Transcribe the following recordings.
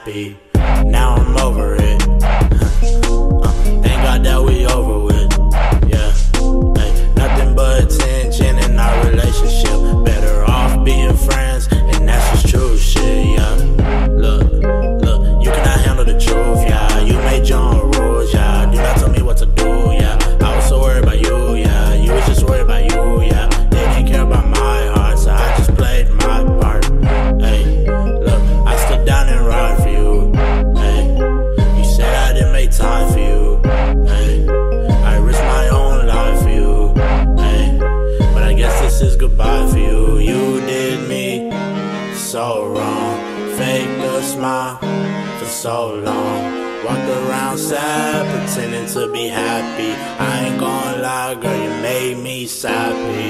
happy. Now I'm over it. Thank God that we over with. Yeah, hey, nothing but attention in our relationship. Better off being friends, and that's just true shit. Yeah, look, you cannot handle the truth. Yeah, you made your own rules. Yeah, do not tell me what to do. Yeah, I was so worried about you. Yeah, you was just worried about you. Yeah, they didn't care about my heart, so I just played my part. Hey, look, I stood down and ride for you. Hey, you said I didn't make time for you. Hey, I risked my own life for you. Hey, but I guess this is goodbye for you. You did me so wrong. Faked a smile for so long. Walked around sad, pretending to be happy. I ain't gonna lie, girl, you made me sappy.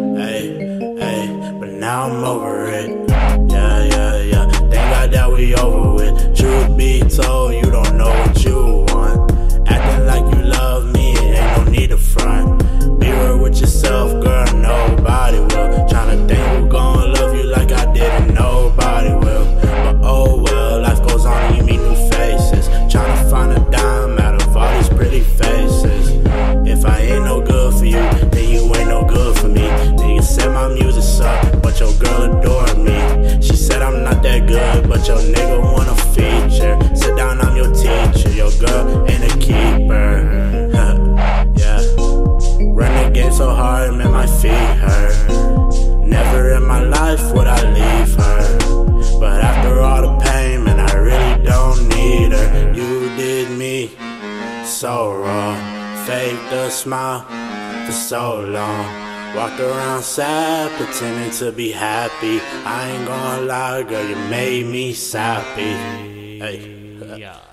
Hey, but now I'm over it. Yeah. Thank God that we over with. Truth be told, you don't know what you want. Acting like you love me, it ain't no need to front. Be real with yourself, girl, nobody will. Tryna think who gon' love you like I did, and nobody will. But oh well, life goes on and you meet new faces. Tryna find a dime out of all these pretty faces. If I ain't no good for you, then you ain't no good for me. Niggas said my music suck, but your girl adore me. She said I'm not that good, but your nigga want a feature. Sit down, I'm your teacher. Your girl ain't a keeper. Yeah, run the game so hard, man, my feet hurt. Never in my life would I leave her, but after all the pain, man, I really don't need her. You did me so wrong. Faked a smile for so long. Walked around sad, pretending to be happy. I ain't gonna lie, girl, you made me sappy. Hey. Yeah.